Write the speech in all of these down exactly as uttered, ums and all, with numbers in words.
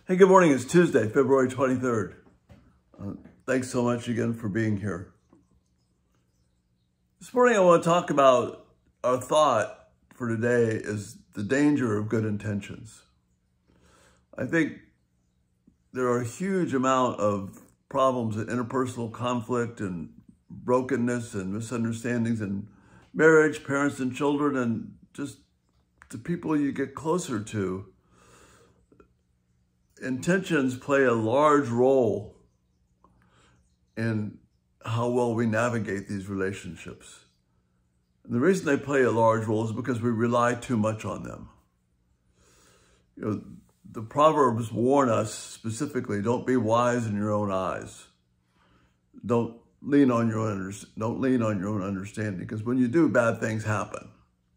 Hey, good morning. It's Tuesday, February twenty-third. Uh, thanks so much again for being here. This morning I want to talk about our thought for today is the danger of good intentions. I think there are a huge amount of problems and interpersonal conflict and brokenness and misunderstandings in marriage, parents and children, and just the people you get closer to. Intentions play a large role in how well we navigate these relationships. And the reason they play a large role is because we rely too much on them. You know, the Proverbs warn us specifically, don't be wise in your own eyes. Don't lean on your own, don't lean on your own understanding, because when you do, bad things happen.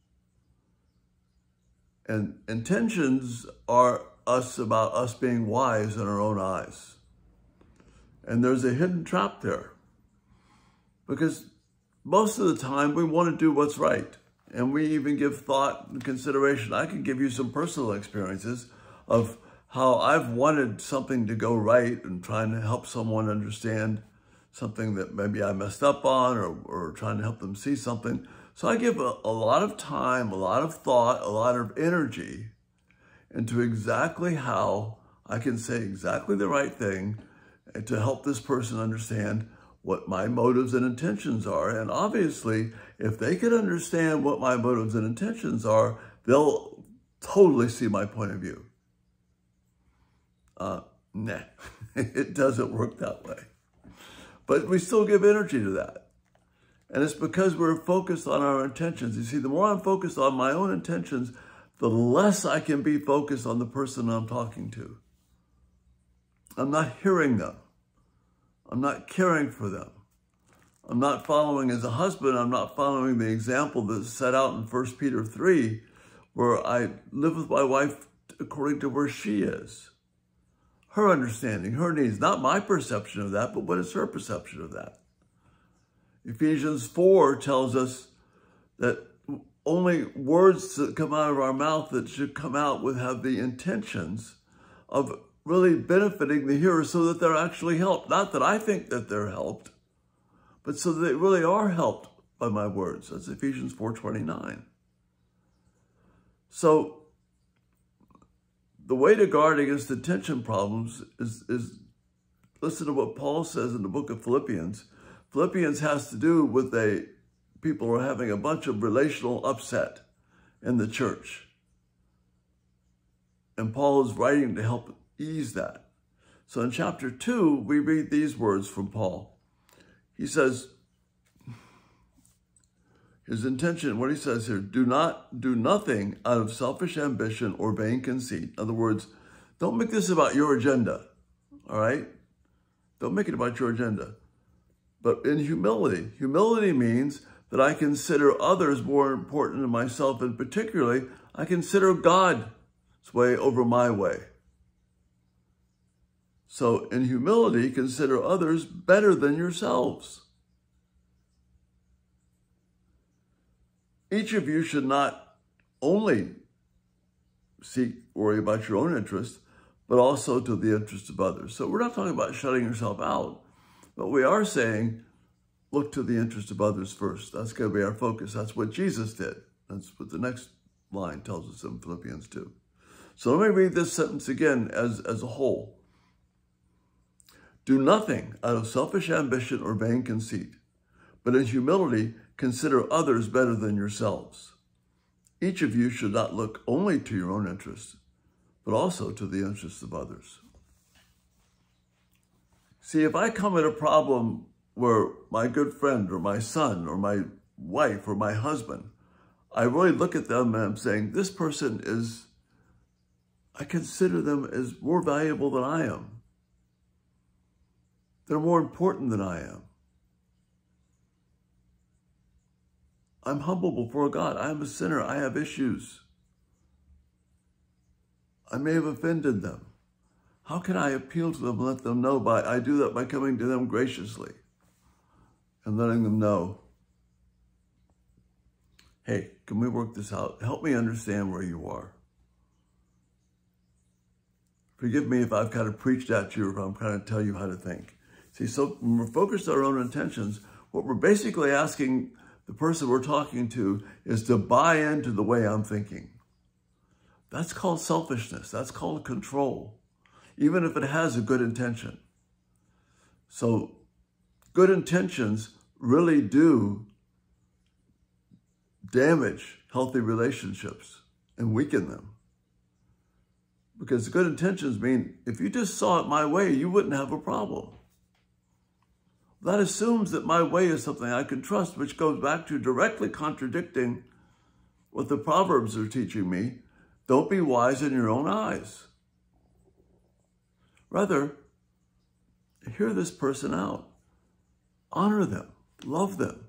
And intentions are us about us being wise in our own eyes. And there's a hidden trap there. Because most of the time we want to do what's right. And we even give thought and consideration. I can give you some personal experiences of how I've wanted something to go right and trying to help someone understand something that maybe I messed up on, or, or trying to help them see something. So I give a, a lot of time, a lot of thought, a lot of energy into exactly how I can say exactly the right thing to help this person understand what my motives and intentions are. And obviously, if they can understand what my motives and intentions are, they'll totally see my point of view. Uh, nah, it doesn't work that way. But we still give energy to that. And it's because we're focused on our intentions. You see, the more I'm focused on my own intentions, the less I can be focused on the person I'm talking to. I'm not hearing them. I'm not caring for them. I'm not following, as a husband, I'm not following the example that's set out in First Peter three, where I live with my wife according to where she is. Her understanding, her needs, not my perception of that, but what is her perception of that? Ephesians four tells us that only words that come out of our mouth that should come out would have the intentions of really benefiting the hearer so that they're actually helped. Not that I think that they're helped, but so that they really are helped by my words. That's Ephesians four twenty-nine. So the way to guard against intention problems is, is listen to what Paul says in the book of Philippians. Philippians has to do with a people are having a bunch of relational upset in the church. And Paul is writing to help ease that. So in chapter two, we read these words from Paul. He says, his intention, what he says here, do not do nothing out of selfish ambition or vain conceit. In other words, don't make this about your agenda, all right? Don't make it about your agenda. But in humility, humility means that I consider others more important than myself, and particularly, I consider God's way over my way. So in humility, consider others better than yourselves. Each of you should not only seek, worry about your own interest, but also to the interest of others. So we're not talking about shutting yourself out, but we are saying, look to the interest of others first. That's going to be our focus. That's what Jesus did. That's what the next line tells us in Philippians two. So let me read this sentence again as, as a whole. Do nothing out of selfish ambition or vain conceit, but in humility consider others better than yourselves. Each of you should not look only to your own interests, but also to the interests of others. See, if I come at a problem where my good friend or my son or my wife or my husband, I really look at them and I'm saying, this person is, I consider them as more valuable than I am. They're more important than I am. I'm humble before God. I am a sinner. I have issues. I may have offended them. How can I appeal to them and let them know? By I do that by coming to them graciously and letting them know, hey, can we work this out? Help me understand where you are. Forgive me if I've kind of preached at you or if I'm trying to tell you how to think. See, so when we're focused on our own intentions, what we're basically asking the person we're talking to is to buy into the way I'm thinking. That's called selfishness. That's called control, even if it has a good intention. So good intentions really do damage healthy relationships and weaken them. Because good intentions mean if you just saw it my way, you wouldn't have a problem. That assumes that my way is something I can trust, which goes back to directly contradicting what the Proverbs are teaching me. Don't be wise in your own eyes. Rather, hear this person out. Honor them. Love them.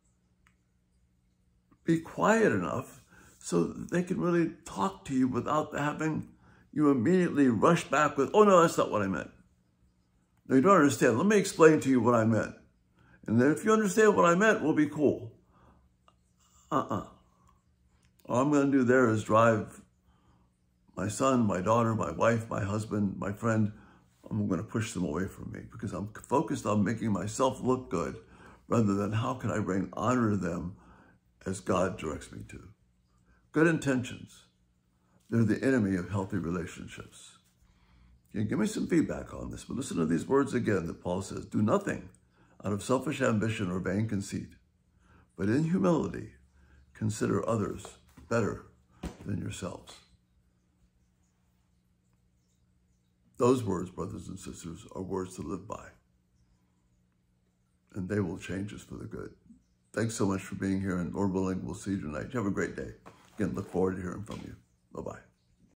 Be quiet enough so that they can really talk to you without having you immediately rush back with, oh, no, that's not what I meant. No, you don't understand. Let me explain to you what I meant. And then if you understand what I meant, we'll be cool. Uh-uh. All I'm going to do there is drive my son, my daughter, my wife, my husband, my friend. I'm going to push them away from me because I'm focused on making myself look good rather than how can I bring honor to them as God directs me to. Good intentions. They're the enemy of healthy relationships. You can give me some feedback on this, but listen to these words again that Paul says, do nothing out of selfish ambition or vain conceit, but in humility, consider others better than yourselves. Those words, brothers and sisters, are words to live by, and they will change us for the good. Thanks so much for being here, and Lord willing, we'll see you tonight. Have a great day. Again, look forward to hearing from you. Bye-bye.